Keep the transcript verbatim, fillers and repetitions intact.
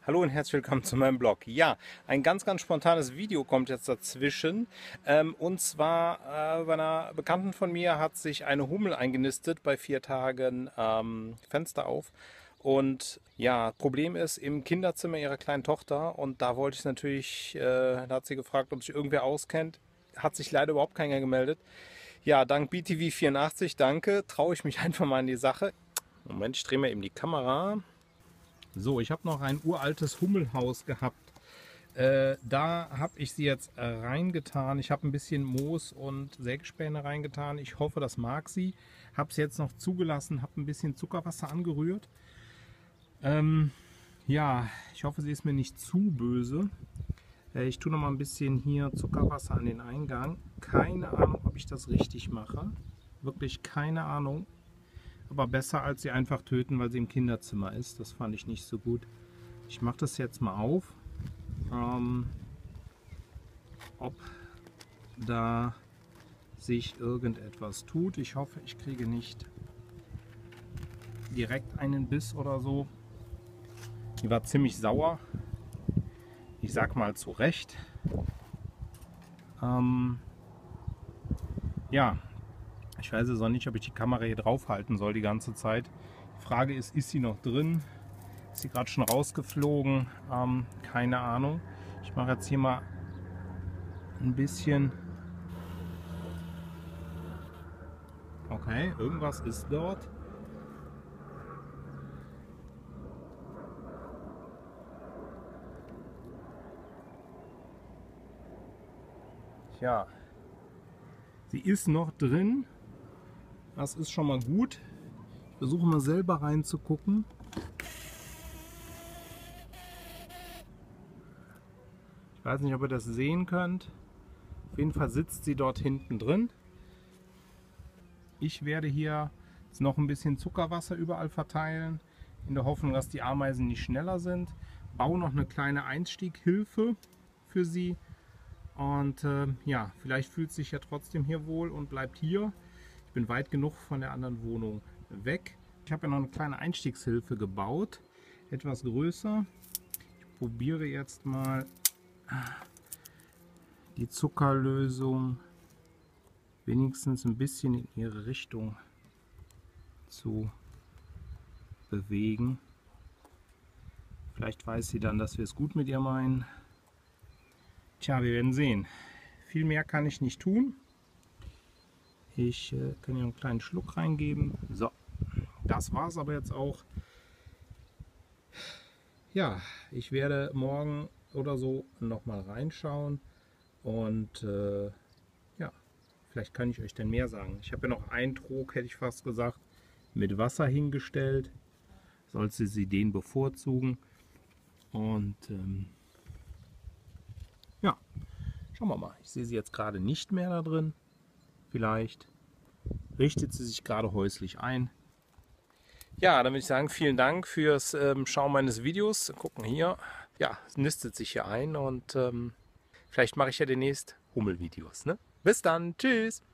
Hallo und herzlich willkommen zu meinem Blog. Ja, ein ganz, ganz spontanes Video kommt jetzt dazwischen. Ähm, und zwar äh, bei einer Bekannten von mir hat sich eine Hummel eingenistet bei vier Tagen ähm, Fenster auf. Und ja, Problem ist im Kinderzimmer ihrer kleinen Tochter. Und da wollte ich natürlich, äh, da hat sie gefragt, ob sich irgendwer auskennt. Hat sich leider überhaupt keiner gemeldet. Ja, dank B T V vierundachtzig, danke, traue ich mich einfach mal in die Sache. Moment, ich drehe mir eben die Kamera. So, ich habe noch ein uraltes Hummelhaus gehabt. Äh, da habe ich sie jetzt äh, reingetan. Ich habe ein bisschen Moos und Sägespäne reingetan. Ich hoffe, das mag sie. Habe es jetzt noch zugelassen, habe ein bisschen Zuckerwasser angerührt. Ähm, ja, ich hoffe, sie ist mir nicht zu böse. Äh, ich tue noch mal ein bisschen hier Zuckerwasser an den Eingang. Keine Ahnung, ob ich das richtig mache. Wirklich keine Ahnung. Aber besser, als sie einfach töten, weil sie im Kinderzimmer ist. Das fand ich nicht so gut. Ich mache das jetzt mal auf. Ähm, ob da sich irgendetwas tut. Ich hoffe, ich kriege nicht direkt einen Biss oder so. Die war ziemlich sauer. Ich sag mal zu Recht. Ähm, ja. Ich weiß jetzt auch nicht, ob ich die Kamera hier drauf halten soll die ganze Zeit. Die Frage ist, ist sie noch drin? Ist sie gerade schon rausgeflogen? Ähm, keine Ahnung. Ich mache jetzt hier mal ein bisschen. Okay, irgendwas ist dort. Tja, sie ist noch drin. Das ist schon mal gut. Ich versuche mal selber reinzugucken. Ich weiß nicht, ob ihr das sehen könnt. Auf jeden Fall sitzt sie dort hinten drin. Ich werde hier jetzt noch ein bisschen Zuckerwasser überall verteilen, in der Hoffnung, dass die Ameisen nicht schneller sind. Baue noch eine kleine Einstieghilfe für sie. Und äh, ja, vielleicht fühlt sie sich ja trotzdem hier wohl und bleibt hier. Ich bin weit genug von der anderen Wohnung weg. Ich habe ja noch eine kleine Einstiegshilfe gebaut, etwas größer. Ich probiere jetzt mal die Zuckerlösung wenigstens ein bisschen in ihre Richtung zu bewegen. Vielleicht weiß sie dann, dass wir es gut mit ihr meinen. Tja, wir werden sehen. Viel mehr kann ich nicht tun. Ich äh, kann hier einen kleinen Schluck reingeben. So, das war es aber jetzt auch. Ja, ich werde morgen oder so noch mal reinschauen und äh, ja, vielleicht kann ich euch denn mehr sagen. Ich habe ja noch einen Trog, hätte ich fast gesagt, mit Wasser hingestellt. Sollte sie den bevorzugen. Und ähm, ja, schauen wir mal. Ich sehe sie jetzt gerade nicht mehr da drin. Vielleicht richtet sie sich gerade häuslich ein. Ja, dann würde ich sagen, vielen Dank fürs ähm, Schauen meines Videos. Gucken hier. Ja, es nistet sich hier ein und ähm, vielleicht mache ich ja demnächst Hummelvideos. Ne? Bis dann. Tschüss.